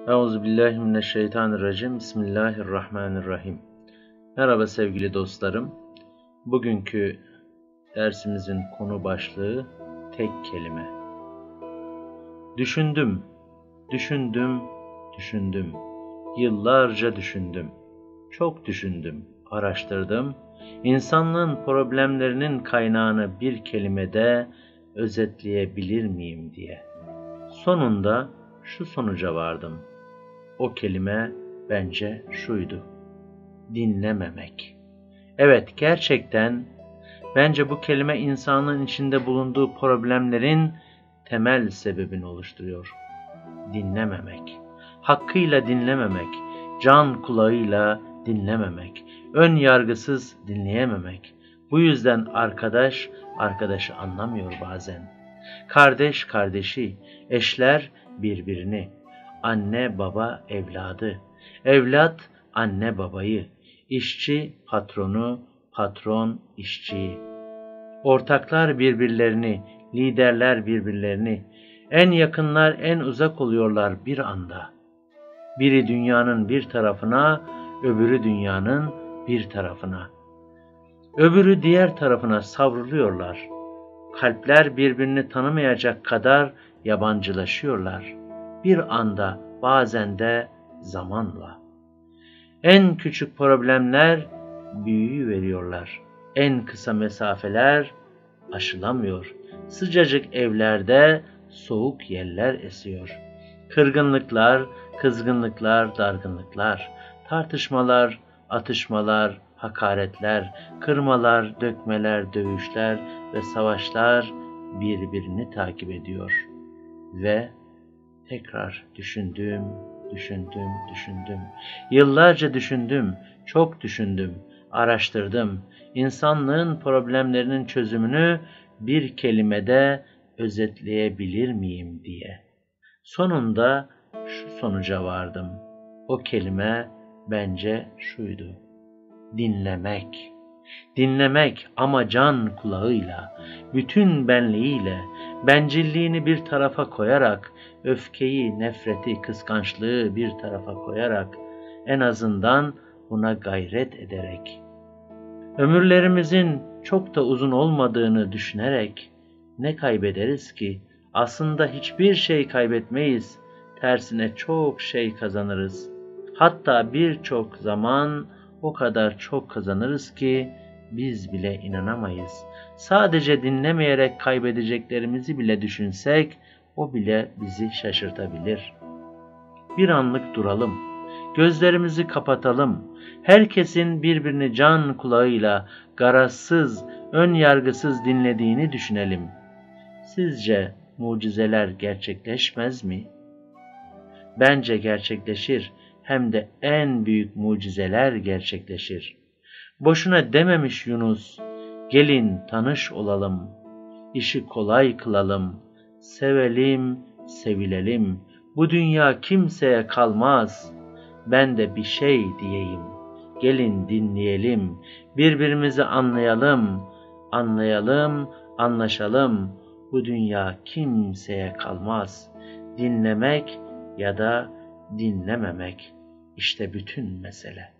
Euzubillahimineşşeytanirracim. Bismillahirrahmanirrahim. Merhaba sevgili dostlarım. Bugünkü dersimizin konu başlığı tek kelime. Düşündüm, düşündüm, düşündüm. Yıllarca düşündüm. Çok düşündüm, araştırdım. İnsanlığın problemlerinin kaynağını bir kelimede özetleyebilir miyim diye. Sonunda şu sonuca vardım. O kelime bence şuydu: dinlememek. Evet, gerçekten bence bu kelime insanın içinde bulunduğu problemlerin temel sebebini oluşturuyor. Dinlememek. Hakkıyla dinlememek, can kulağıyla dinlememek, ön yargısız dinleyememek. Bu yüzden arkadaş arkadaşı anlamıyor bazen. Kardeş kardeşi, eşler birbirini, anne baba evladı, evlat anne babayı, işçi patronu, patron işçiyi. Ortaklar birbirlerini, liderler birbirlerini, en yakınlar en uzak oluyorlar bir anda. Biri dünyanın bir tarafına, öbürü dünyanın bir tarafına. Öbürü diğer tarafına savruluyorlar. Kalpler birbirini tanımayacak kadar yabancılaşıyorlar. Bir anda, bazen de zamanla. En küçük problemler büyüyüveriyorlar. En kısa mesafeler aşılamıyor. Sıcacık evlerde soğuk yeller esiyor. Kırgınlıklar, kızgınlıklar, dargınlıklar, tartışmalar, atışmalar, hakaretler, kırmalar, dökmeler, dövüşler ve savaşlar birbirini takip ediyor. Ve tekrar düşündüm, düşündüm, düşündüm. Yıllarca düşündüm, çok düşündüm, araştırdım. İnsanlığın problemlerinin çözümünü bir kelimede özetleyebilir miyim diye. Sonunda şu sonuca vardım. O kelime bence şuydu: dinlemek. Dinlemek ama can kulağıyla, bütün benliğiyle, bencilliğini bir tarafa koyarak, öfkeyi, nefreti, kıskançlığı bir tarafa koyarak, en azından buna gayret ederek, ömürlerimizin çok da uzun olmadığını düşünerek ne kaybederiz ki? Aslında hiçbir şey kaybetmeyiz, tersine çok şey kazanırız. Hatta birçok zaman o kadar çok kazanırız ki biz bile inanamayız. Sadece dinlemeyerek kaybedeceklerimizi bile düşünsek, o bile bizi şaşırtabilir. Bir anlık duralım, gözlerimizi kapatalım. Herkesin birbirini can kulağıyla, garazsız, ön yargısız dinlediğini düşünelim. Sizce mucizeler gerçekleşmez mi? Bence gerçekleşir. Hem de en büyük mucizeler gerçekleşir. Boşuna dememiş Yunus, gelin tanış olalım, işi kolay kılalım, sevelim, sevilelim, bu dünya kimseye kalmaz. Ben de bir şey diyeyim, gelin dinleyelim, birbirimizi anlayalım, anlayalım, anlaşalım, bu dünya kimseye kalmaz. Dinlemek ya da dinlememek, İşte bütün mesele.